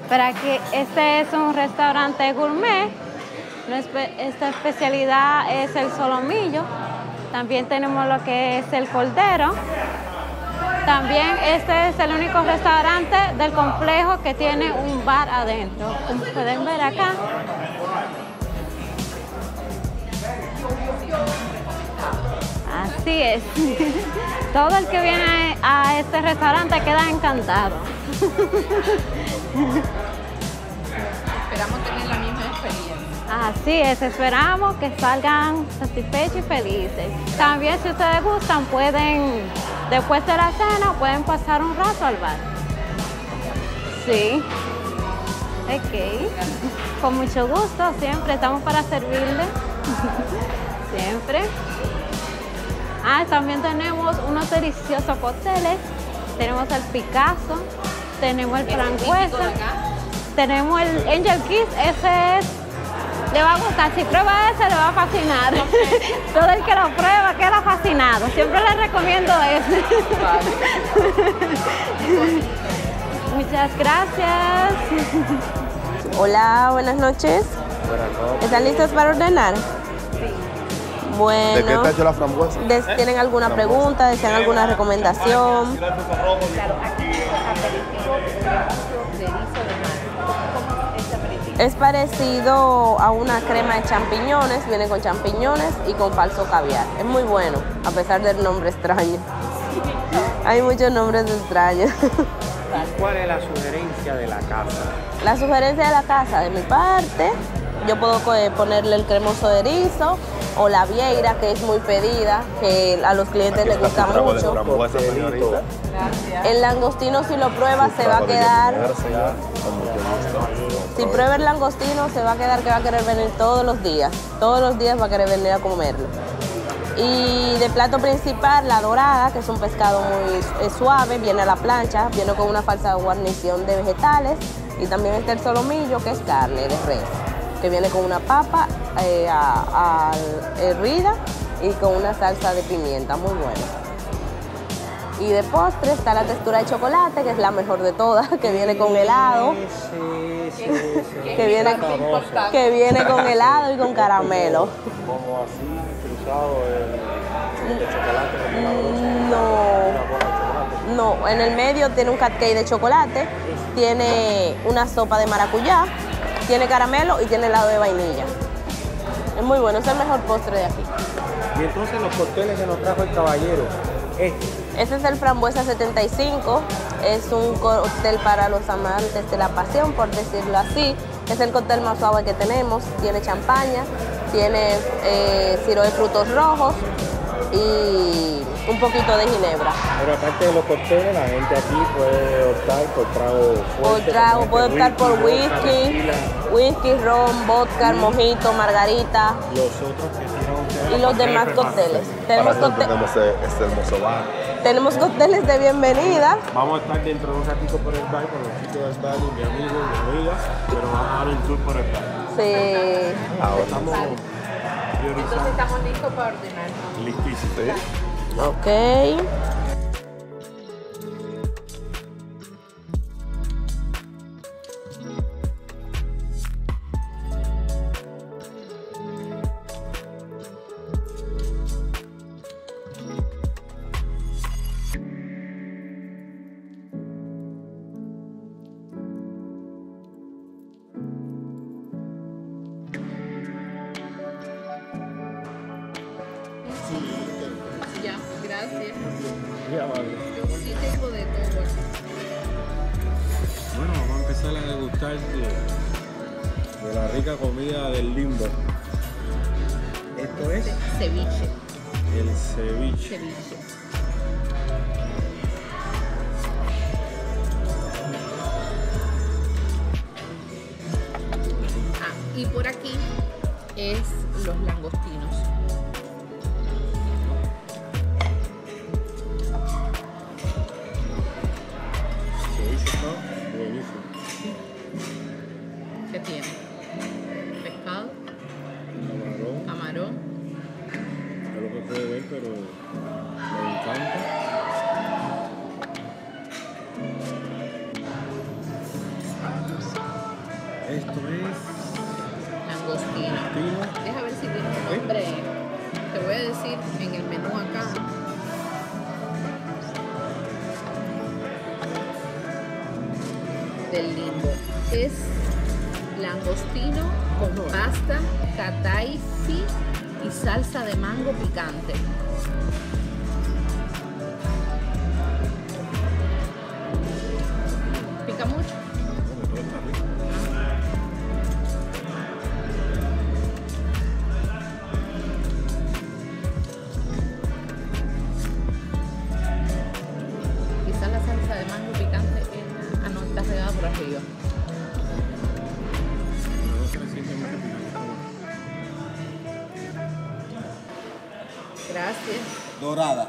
Para que este es un restaurante gourmet. Esta especialidad es el solomillo. También tenemos lo que es el cordero. También este es el único restaurante del complejo que tiene un bar adentro. Como pueden ver acá. Así es. Todo el que viene a este restaurante queda encantado. Esperamos tener la misma experiencia. Así es, esperamos que salgan satisfechos y felices. También si ustedes gustan, pueden, después de la cena, pueden pasar un rato al bar. Sí. Ok. Con mucho gusto, siempre estamos para servirle. Siempre. También tenemos unos deliciosos cócteles. Tenemos el Picasso, tenemos el Frangüesa, tenemos el Angel Kiss, ese es, le va a gustar, si prueba ese le va a fascinar. Okay. Todo el que lo prueba queda fascinado, siempre le recomiendo ese. Muchas gracias. Hola, buenas noches. Buenas noches. ¿Están listos para ordenar? Sí. Bueno. ¿De qué está hecho la frambuesa? ¿Tienen alguna pregunta? ¿Desean alguna recomendación? Claro, aquí aperitivo de erizo de mar. ¿Cómo es este aperitivo? Es parecido a una crema de champiñones, viene con champiñones y con falso caviar. Es muy bueno, a pesar del nombre extraño. Hay muchos nombres extraños. ¿Cuál es la sugerencia de la casa? La sugerencia de la casa, de mi parte, yo puedo ponerle el cremoso de erizo o la vieira, que es muy pedida, que a los clientes les gusta mucho. El langostino, si lo prueba, se va a quedar. Si prueba el langostino, se va a quedar que va a querer venir todos los días. Todos los días va a querer venir a comerlo. Y de plato principal, la dorada, que es un pescado muy suave, viene a la plancha, viene con una falsa guarnición de vegetales. Y también está el solomillo, que es carne de res, que viene con una papa hervida y con una salsa de pimienta, muy buena. Y de postre está la textura de chocolate, que es la mejor de todas, que viene con helado. Que viene con helado y con caramelo. Como así, cruzado de chocolate. No, en el medio tiene un cupcake de chocolate, tiene una sopa de maracuyá, tiene caramelo y tiene helado de vainilla. Es muy bueno, es el mejor postre de aquí. Y entonces los cócteles que nos trajo el caballero, Este es el Frambuesa 75, es un cóctel para los amantes de la pasión, por decirlo así. Es el cóctel más suave que tenemos, tiene champaña, tiene sirope de frutos rojos y un poquito de ginebra. Pero aparte de los cócteles, la gente aquí puede optar por trago fuerte. Puede optar por whisky, ron, vodka, mojito, margarita. Los otros que tienen ustedes. Y los demás cócteles. Tenemos este hermoso bar. Tenemos cócteles de bienvenida. Vamos a estar dentro de un ratito por el bar con los chicos del bar y mi amigo y mi amiga, pero vamos a dar un tour por el bar. Sí. Ahora Estamos priorizando. Entonces estamos listos para ordenar. Listísimo. Ok. Ya, gracias. Ya, vale. Yo sí tengo de todo. Bueno, vamos a empezar a degustar de la rica comida del Limbo. Esto es Ceviche. el ceviche. Ceviche. Y por aquí es los langostinos. Ceviche está buenísimo. ¿Qué tiene? Pescado, Camarón, camarón. es lo que puede ver, pero me encanta. Esto es Langostino. Deja ver si tiene un nombre. Te voy a decir en el menú acá. Del limbo. Es langostino con pasta, cataisi y salsa de mango picante. ¿Pica mucho? Quizás la salsa de mango picante no está regada por arriba. No se le siente mucho picante. Gracias. Dorada.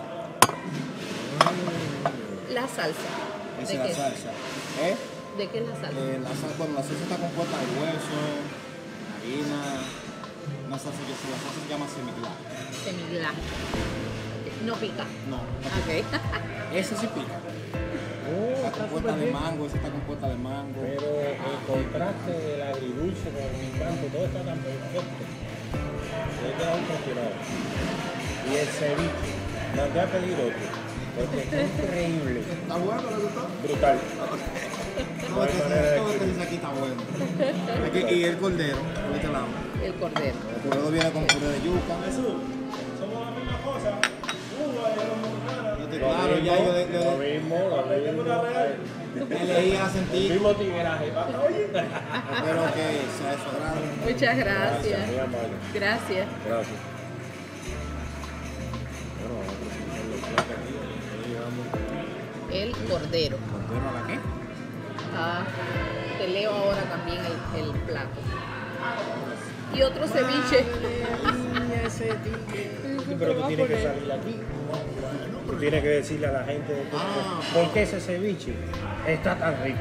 La salsa. Esa ¿De es la qué? salsa. ¿De qué es la salsa? Bueno, la salsa está compuesta de hueso, harina, una salsa que la salsa se llama semiglá. Semiglá. No pica. No, Ok. esa sí pica. Está compuesta de mango, esa está compuesta de mango. Pero el contraste del agridulce con el picante, todo está tan perfecto. Yo he quedado impresionado. Y el ceviche, mandé a pedir otro, porque es increíble. ¿Está bueno? ¿Le gustó? Brutal. Todo lo que dice aquí está bueno. Y el cordero, por este lado. El cordero. El cordero viene con puré de yuca. Somos la misma cosa. Claro, ya yo Lo mismo. leí a sentir. Mismo tigueraje. Espero que sea de su agrado. Muchas gracias. Muy amable. Gracias. Gracias. Bueno, vamos a presentar los platos aquí. Ahí llegamos. El cordero. ¿Cordero a la qué? Ah, te leo ahora también el plato. Y otro ceviche. Sí, pero tú tienes que salir aquí. Tú tienes que decirle a la gente por qué ese ceviche está tan rico.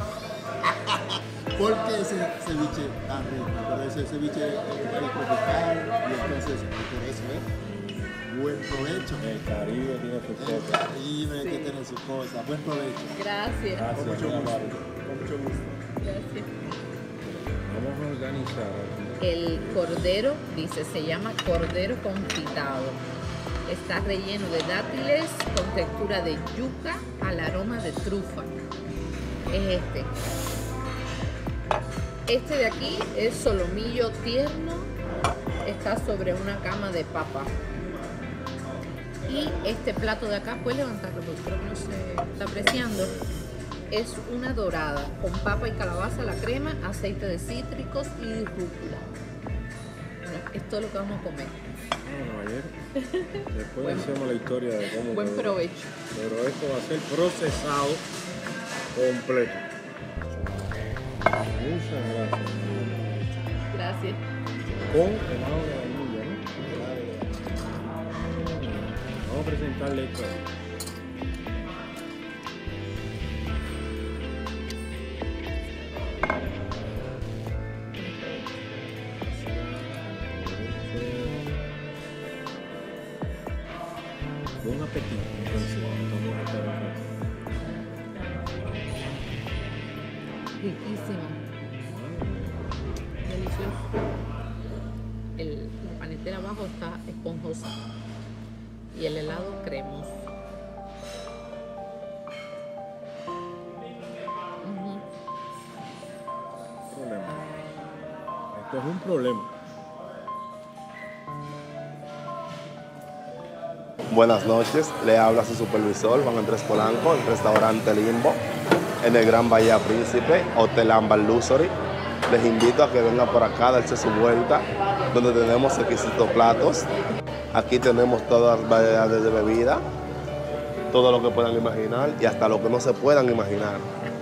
¿Por qué ese ceviche tan rico? Pero ese ceviche es tropical y entonces por eso es buen provecho. El Caribe tiene sus El cosas. Caribe que tiene sus cosas. Buen provecho. Gracias. Gracias, Con mucho muy gusto. amable. Con mucho gusto. Gracias. Vamos a organizar aquí. El cordero, dice, se llama cordero confitado. Está relleno de dátiles con textura de yuca al aroma de trufa. Es este. Este de aquí es solomillo tierno. Está sobre una cama de papa. Y este plato de acá, puedes levantarlo porque creo que no se está apreciando. Es una dorada con papa y calabaza, la crema, aceite de cítricos y rúcula. Bueno, esto es lo que vamos a comer. Bueno, ayer. Después hacemos la historia de cómo. Buen quedó. provecho. Pero esto va a ser procesado completo. Muchas gracias. Gracias. Con helado de vainilla, ¿no? Vamos a presentarle esto. Buen apetito, entonces, vamos a estar acá. Riquísimo. Delicioso. La panetera abajo está esponjosa. Y el helado cremoso. Ujú. Problema. Esto es un problema. Buenas noches, le habla su supervisor Juan Andrés Polanco, el restaurante Limbo, en el Gran Bahía Príncipe, Hotel Ámbar Luxury. Les invito a que vengan por acá, darse su vuelta, donde tenemos exquisitos platos. Aquí tenemos todas las variedades de bebida, todo lo que puedan imaginar y hasta lo que no se puedan imaginar.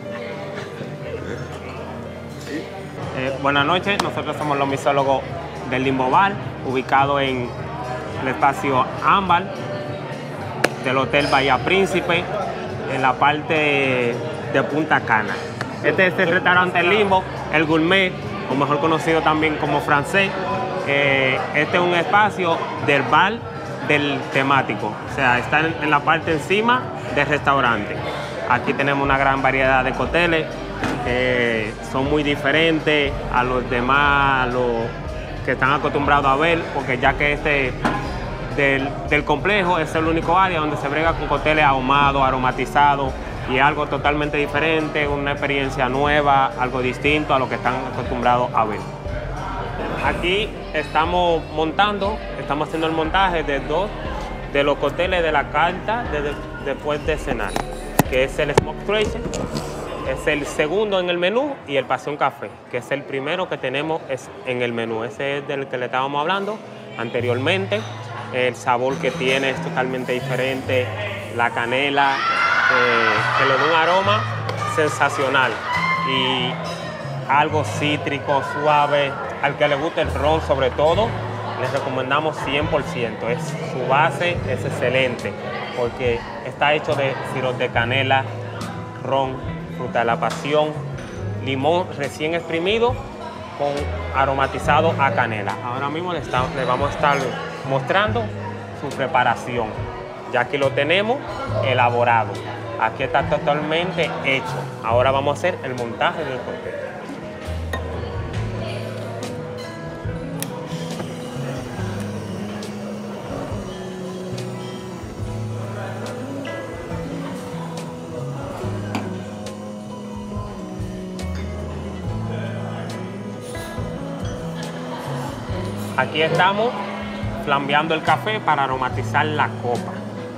Buenas noches, nosotros somos los misólogos del Limbo Bar, ubicado en el espacio Ámbar del Hotel Bahía Príncipe, en la parte de Punta Cana. Este es el restaurante Limbo, el gourmet, o mejor conocido también como francés. Este es un espacio del bar del temático, o sea, está en la parte encima del restaurante. Aquí tenemos una gran variedad de cócteles son muy diferentes a los demás, a los que están acostumbrados a ver, porque ya que este del complejo es el único área donde se brega con cócteles ahumados, aromatizados, y algo totalmente diferente, una experiencia nueva, algo distinto a lo que están acostumbrados a ver. Aquí estamos haciendo el montaje de dos de los cócteles de la carta después de cenar, que es el Smoke Tracer, es el segundo en el menú, y el Pasión Café, que es el primero que tenemos en el menú. Ese es del que le estábamos hablando anteriormente. El sabor que tiene es totalmente diferente, la canela, que le da un aroma sensacional y algo cítrico, suave. Al que le guste el ron, sobre todo, les recomendamos 100%. Su base es excelente porque está hecho de sirope de canela, ron, fruta de la pasión, limón recién exprimido con aromatizado a canela. Ahora mismo le vamos a estar mostrando su preparación. Ya aquí lo tenemos elaborado. Aquí está totalmente hecho. Ahora vamos a hacer el montaje del cóctel. Aquí estamos flambeando el café para aromatizar la copa.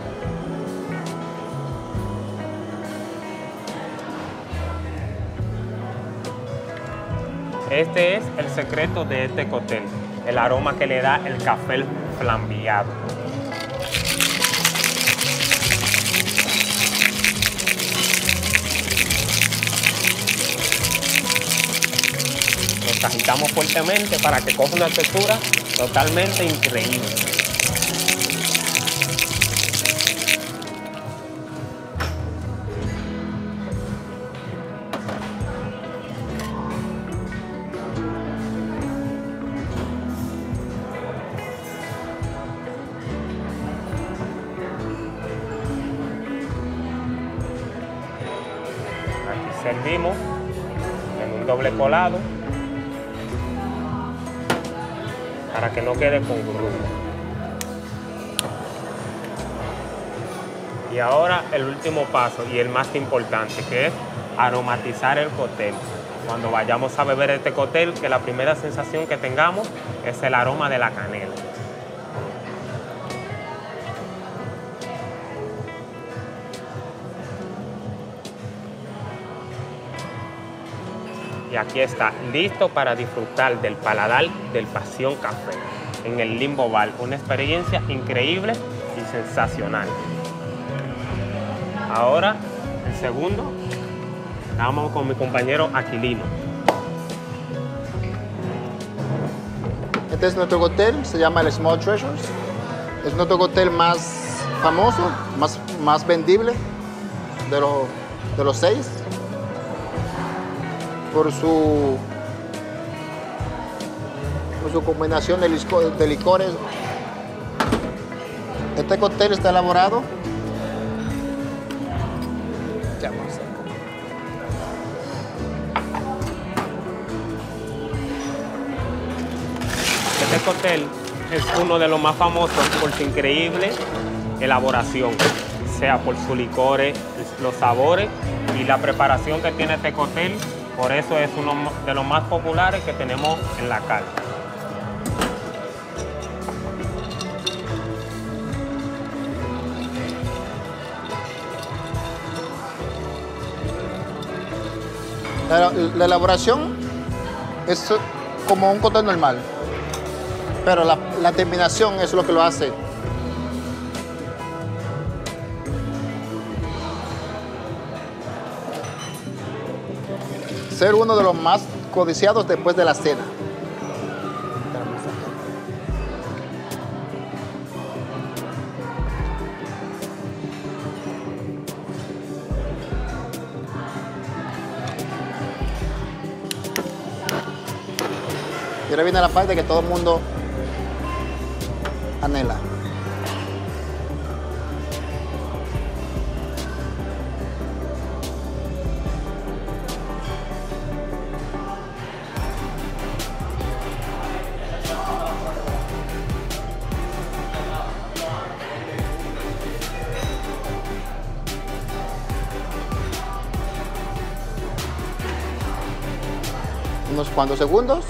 Este es el secreto de este cóctel, el aroma que le da el café flambeado. Los agitamos fuertemente para que coja una textura totalmente increíble. Aquí servimos en un doble colado para que no quede con grumo. Y ahora el último paso y el más importante, que es aromatizar el cóctel. Cuando vayamos a beber este cóctel, que la primera sensación que tengamos es el aroma de la canela. Y aquí está, listo para disfrutar del paladar del Pasión Café en el Limbo Bar. Una experiencia increíble y sensacional. Ahora, el segundo, vamos con mi compañero Aquilino. Este es nuestro cóctel, se llama el Small Treasures. Es nuestro cóctel más famoso, más vendible de los 6. Por su combinación de licores. Este cóctel está elaborado Este cóctel es uno de los más famosos por su increíble elaboración, sea por sus licores, los sabores y la preparación que tiene este cóctel. Por eso es uno de los más populares que tenemos en la carta. La elaboración es como un cóctel normal, pero la terminación es lo que lo hace. Ser uno de los más codiciados después de la cena. Y ahora viene la parte que todo el mundo anhela. unos cuantos segundos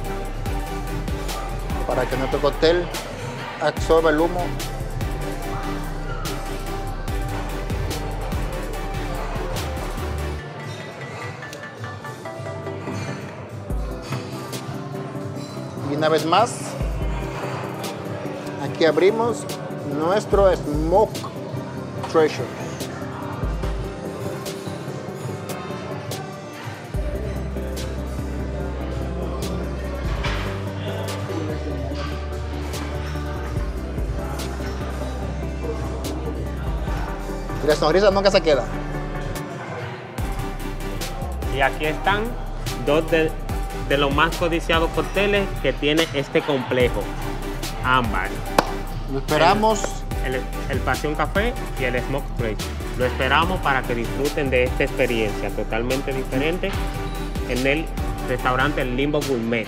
para que nuestro cóctel absorba el humo. Y una vez más, aquí abrimos nuestro Smoke Treasure. Y la sonrisa nunca se queda. Y aquí están dos de los más codiciados cócteles que tiene este complejo. Ámbar. Lo esperamos. El Pasión Café y el Smoke Treasure. Lo esperamos para que disfruten de esta experiencia totalmente diferente en el restaurante El Limbo Gourmet.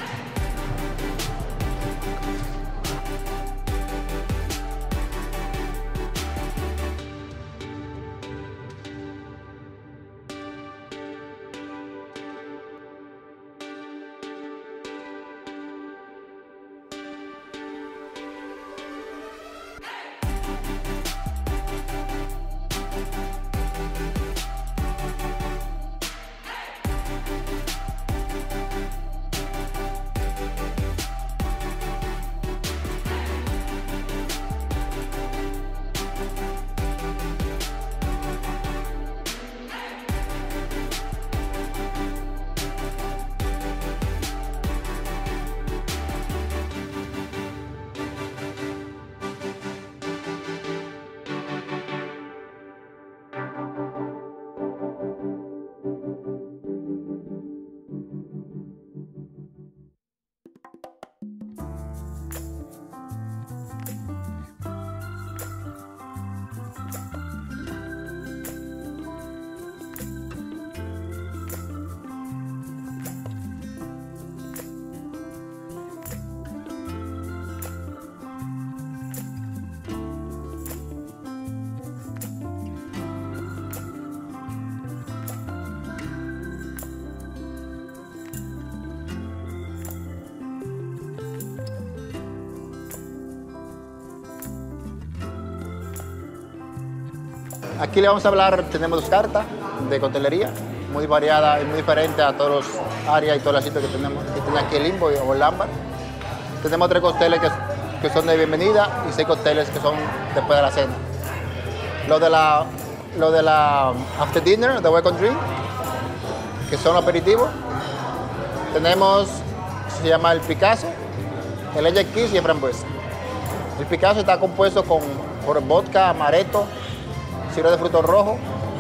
Aquí le vamos a hablar, tenemos dos cartas de coctelería, muy variada y muy diferente a todas las áreas y todos los sitios que tenemos, que tiene aquí el Limbo o el Ámbar. Tenemos 3 cócteles que son de bienvenida y 6 cócteles que son después de la cena. Lo de la after dinner, the welcome drink, que son aperitivos. Tenemos, se llama el Picasso, el Angel Kiss y el frambuesa. El Picasso está compuesto por vodka, amaretto, sirope de frutos rojos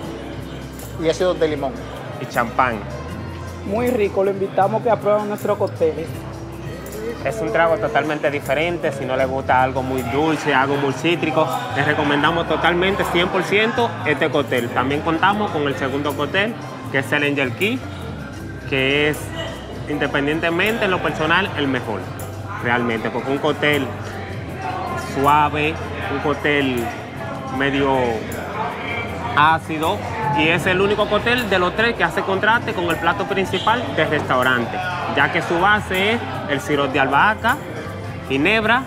y ácido de limón. Y champán. Muy rico, lo invitamos a que aprueben nuestros cócteles. Es un trago totalmente diferente. Si no les gusta algo muy dulce, algo muy cítrico, les recomendamos totalmente 100% este cóctel. También contamos con el segundo cóctel, que es el Angel Kiss, que es independientemente en lo personal el mejor, realmente, porque un cóctel suave, un cóctel medio ácido, y es el único cóctel de los 3 que hace contraste con el plato principal del restaurante, ya que su base es el sirope de albahaca, ginebra,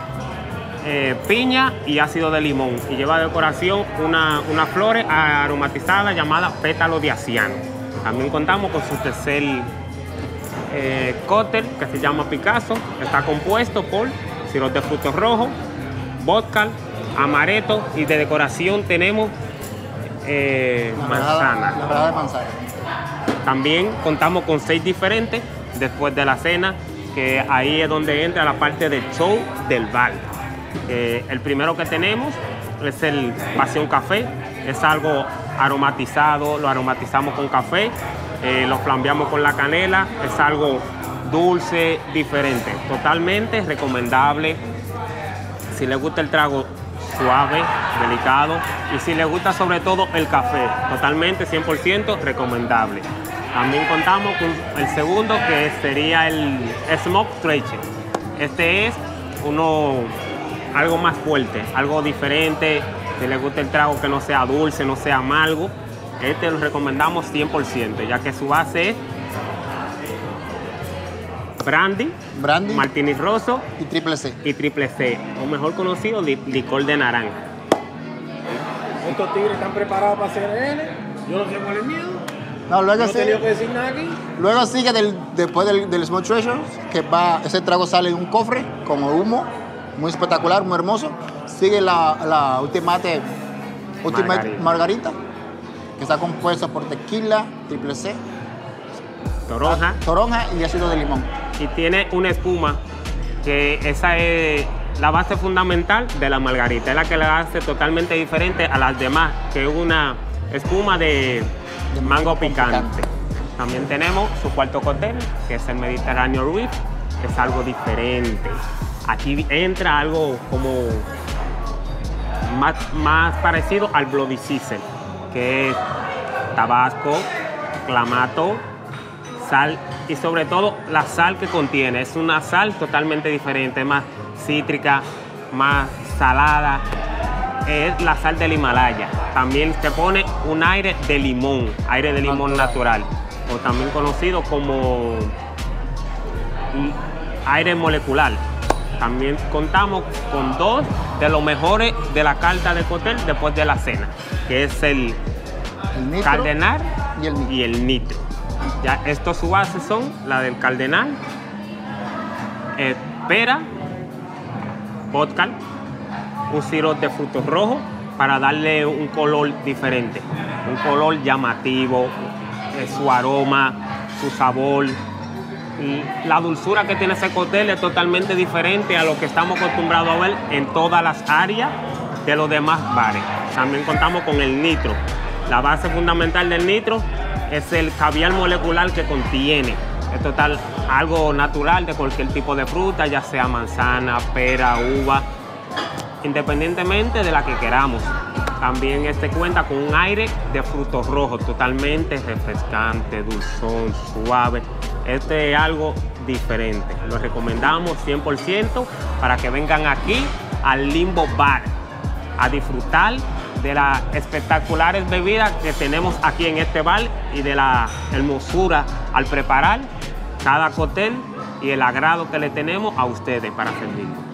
piña y ácido de limón, y lleva de decoración unas flores aromatizadas llamadas pétalos de aciano. También contamos con su tercer cóctel, que se llama Picasso. Está compuesto por sirope de frutos rojos, vodka, amaretto, y de decoración tenemos manzana. La verdad de manzana. También contamos con 6 diferentes después de la cena, que ahí es donde entra la parte del show del bar. El primero que tenemos es el Pasión Café. Es algo aromatizado, lo aromatizamos con café, lo flambeamos con la canela. Es algo dulce, diferente, totalmente recomendable. Si les gusta el trago suave, delicado, y si les gusta sobre todo el café, totalmente 100% recomendable. También contamos con el segundo, que sería el Smoke Treasure. Este es algo más fuerte, algo diferente. Si les gusta el trago que no sea dulce, no sea amargo, este lo recomendamos 100%, ya que su base es brandy, martini rosso y triple C. O mejor conocido, licor de naranja. Estos tigres están preparados para hacer N. Yo no sé cuál es el miedo. No, luego no he tenido que decir nada aquí. Luego sigue después del Small Treasures, que ese trago sale en un cofre como humo, muy espectacular, muy hermoso. Sigue la Ultimate Margarita, que está compuesta por tequila, triple C, toronja y ácido de limón. Y tiene una espuma que esa es la base fundamental de la margarita, es la que la hace totalmente diferente a las demás, que es una espuma de mango picante. También tenemos su cuarto cóctel, que es el Mediterranean Reef, que es algo diferente. Aquí entra algo como más parecido al Bloody Caesar, que es tabasco, clamato, sal y sobre todo la sal que contiene. Es una sal totalmente diferente, más cítrica, más salada. Es la sal del Himalaya. También se pone un aire de limón natural, o también conocido como aire molecular. También contamos con 2 de los mejores de la carta de cóctel después de la cena, que es el Cardenal y el Nitro. Ya estos su base son la del Cardenal, pera, vodka, un sirope de frutos rojos para darle un color diferente, un color llamativo, su aroma, su sabor. La dulzura que tiene ese cóctel es totalmente diferente a lo que estamos acostumbrados a ver en todas las áreas de los demás bares. También contamos con el Nitro. La base fundamental del Nitro es el caviar molecular que contiene. Es total, algo natural de cualquier tipo de fruta, ya sea manzana, pera, uva, independientemente de la que queramos. También cuenta con un aire de frutos rojos, totalmente refrescante, dulzón, suave. Es algo diferente. Lo recomendamos 100% para que vengan aquí al Limbo Bar a disfrutar de las espectaculares bebidas que tenemos aquí en este bar y de la hermosura al preparar cada cóctel y el agrado que le tenemos a ustedes para servirlo.